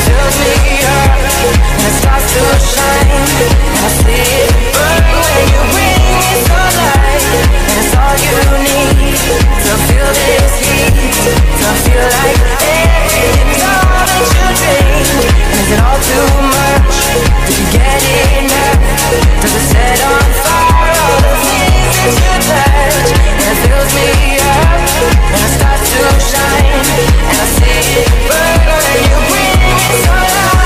fills me up, and it starts to shine, and I see it burn when you bring me sunlight. And it's all you need to feel this heat, to feel like it's all that you dream. And is it all too much? Did you get enough? Does it set on fire all the things that you touch? And it fills me up, and it starts to shine, and I see it burn when you bring me sunlight.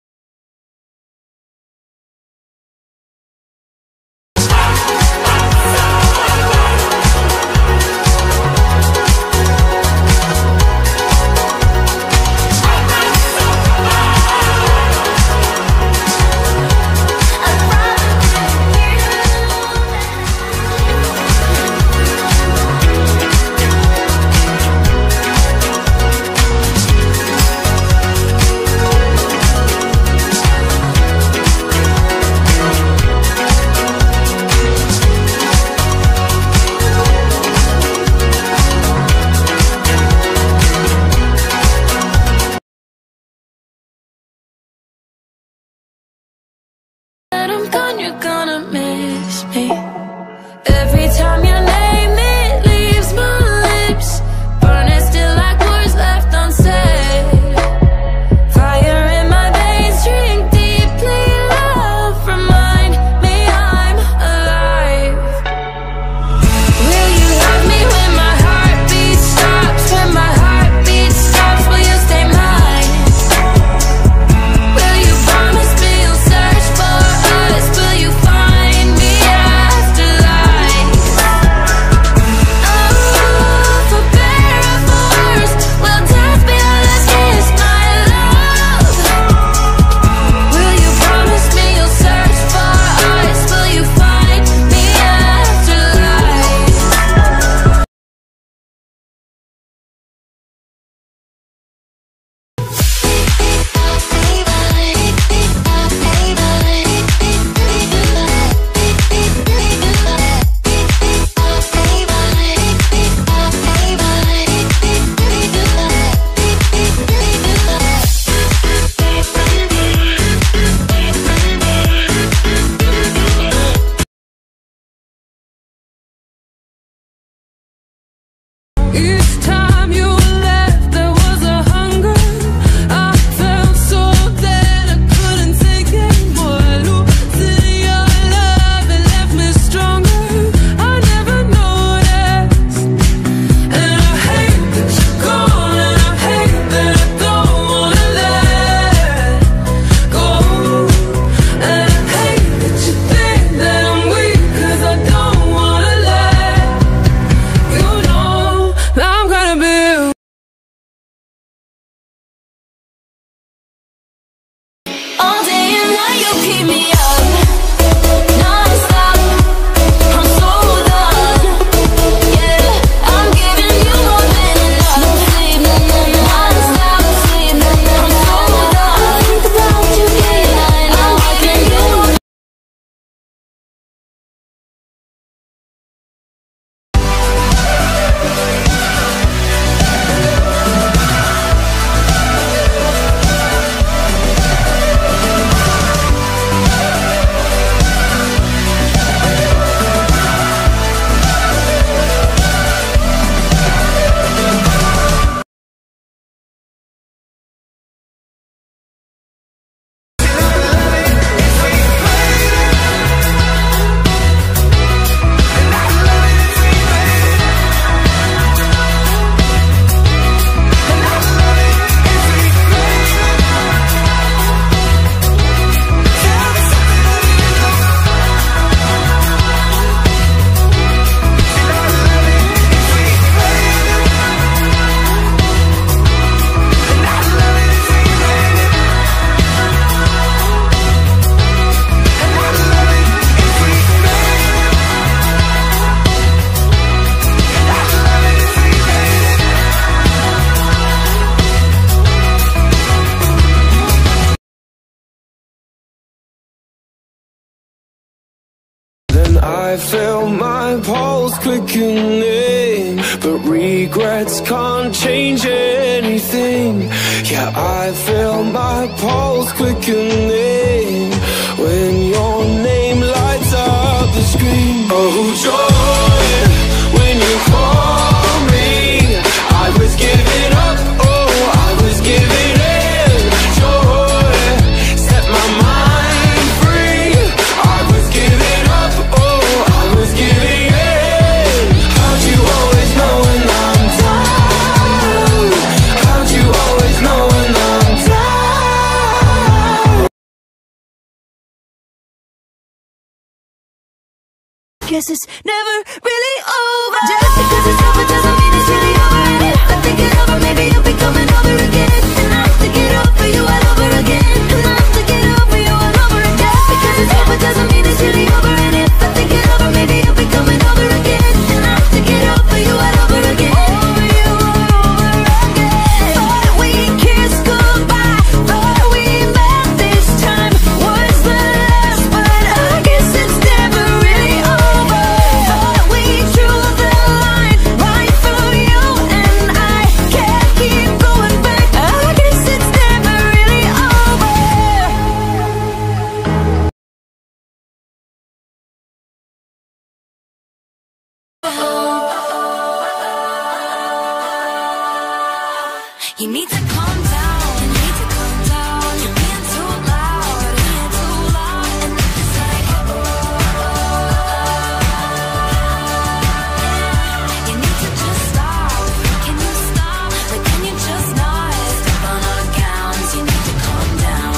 I'm gone, you're gonna miss me. Every time your name it leaves my lips, burning still like words left unsaid. Fire in my veins, drink deeply. Love, remind me I'm alive. Will you love me when my heartbeat stops? When my heartbeat stops, will you stay mine? Will you promise me you'll search for us? Will you find me after life? I feel my pulse quickening, but regrets can't change anything. Yeah, I feel my pulse quickening when your name lights up the screen. Oh joy, when you call me, I was giving up, oh I was giving in. Joy, set my mind free, I was giving up, oh I was giving in. How'd you always know when I'm down? How'd you always know when I'm down? Guess it's never really over. Just because it's over doesn't mean it's really over. And if I think it over, maybe you'll be coming over again. And I have to get over you all over again. And I have to get over you all over again. Just because it's over doesn't mean it's really over. And if I think it over, maybe you'll be coming over again. And I have to get over you all over again. Over you all over again. Thought we kissed goodbye. Thought we met this time was the last, but I guess it's never really over. Thought we drew the line right through you and I can't keep going back. I guess it's never really over. You need to calm down. You need to calm down. You're being too loud. Being too loud. And it's like, you need to just stop. Can you stop? Like, can you just not step on our gowns? You need to calm down.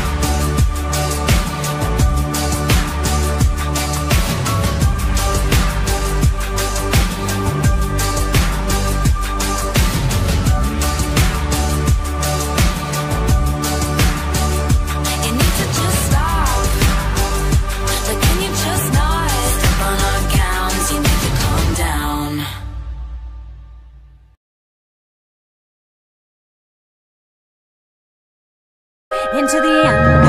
You need to just stop. Like, can you just not step on our gowns? You need to calm down. Into the unknown.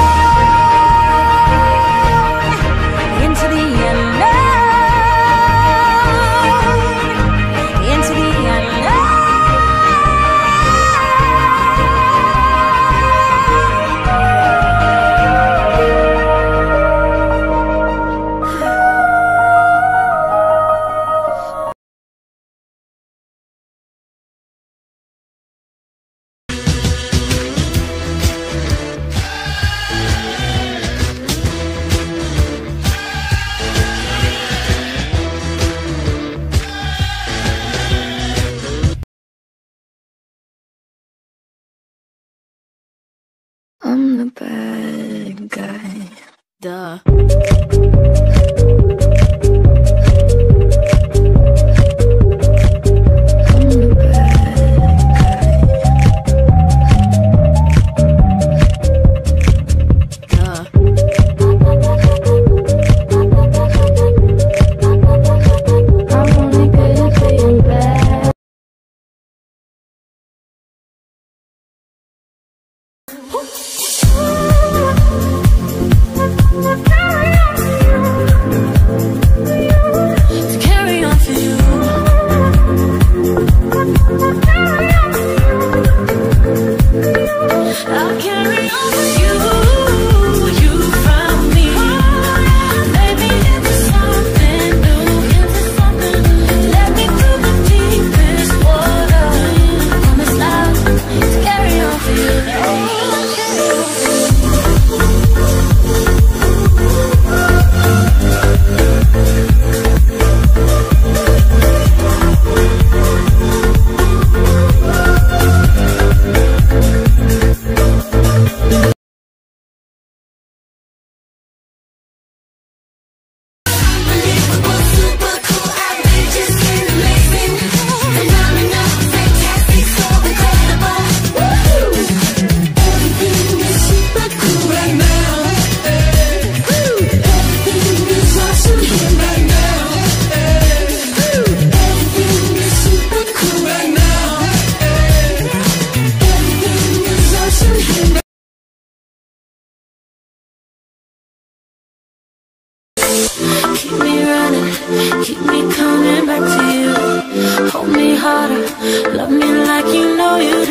Into the unknown. Into the I'm the bad guy. Duh. I'm the bad guy. Duh. I'm only good at being bad. Carry on. Love me like you know you